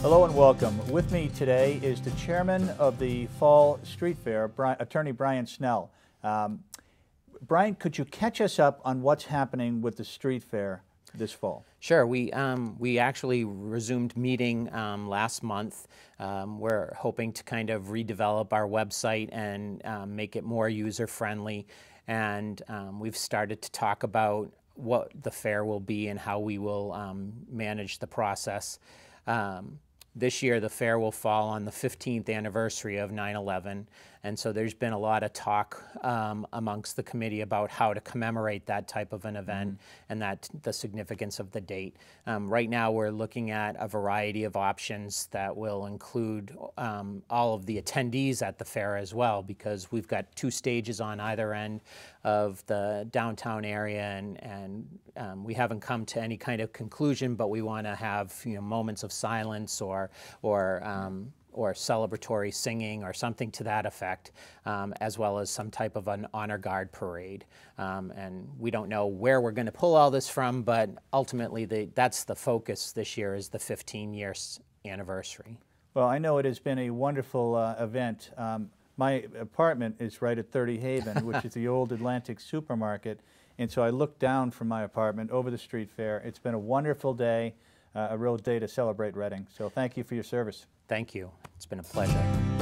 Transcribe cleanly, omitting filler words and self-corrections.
Hello and welcome. With me today is the chairman of the Fall Street Fair, Attorney Brian Snell. Brian, could you catch us up on what's happening with the street fair this fall? Sure. We actually resumed meeting last month. We're hoping to kind of redevelop our website and make it more user-friendly. And we've started to talk about what the fair will be and how we will manage the process. This year, the fair will fall on the 15th anniversary of 9/11, and so there's been a lot of talk amongst the committee about how to commemorate that type of an event and the significance of the date. Right now, we're looking at a variety of options that will include all of the attendees at the fair as well, because we've got two stages on either end of the downtown area, and we haven't come to any kind of conclusion, but we want to have moments of silence or celebratory singing or something to that effect, as well as some type of an honor guard parade. And we don't know where we're going to pull all this from, but ultimately that's the focus this year, is the 15-year anniversary. Well, I know it has been a wonderful event. My apartment is right at 30 Haven, which is the old Atlantic supermarket, and so I look down from my apartment over the street fair. It's been a wonderful day, a real day to celebrate Reading. So thank you for your service. Thank you. It's been a pleasure.